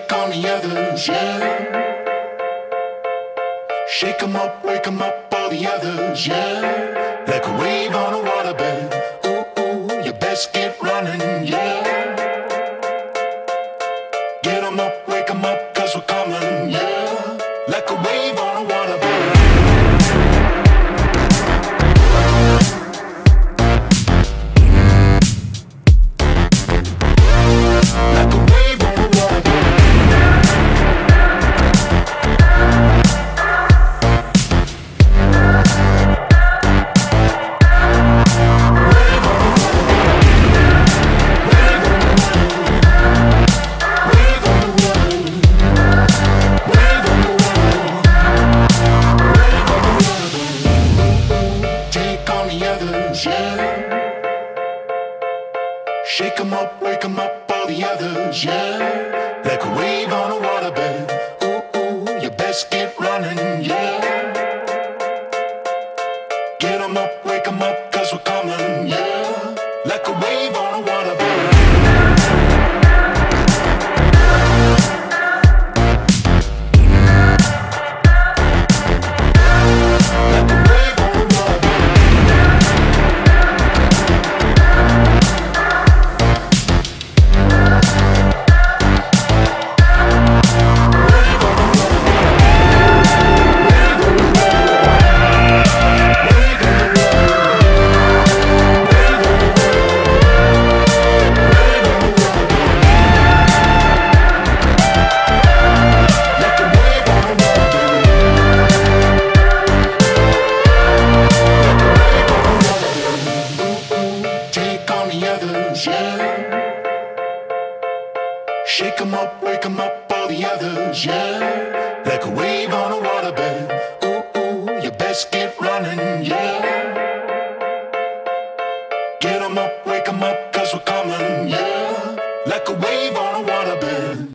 take on the others, yeah. Shake 'em up, wake 'em up, all the others, yeah. Like a wave on a waterbed, ooh, ooh, you best get running, yeah. Get 'em up, wake 'em up, 'cause we're coming, yeah. Like a wave on a waterbed. Shake 'em up, wake 'em up, all the others, yeah. Like a wave on a waterbed, ooh, ooh, you best get running, yeah. Get 'em up, wake 'em up, 'cause we're coming, yeah. Like a wave on a waterbed. Shake 'em up, wake 'em up, all the others, yeah. Like a wave on a waterbed, ooh, ooh, you best get running, yeah. Get 'em up, wake 'em up, 'cause we're coming, yeah. Like a wave on